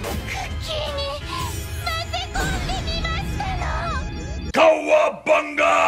キーに混ぜ込んでみましたの。 Cowabunga!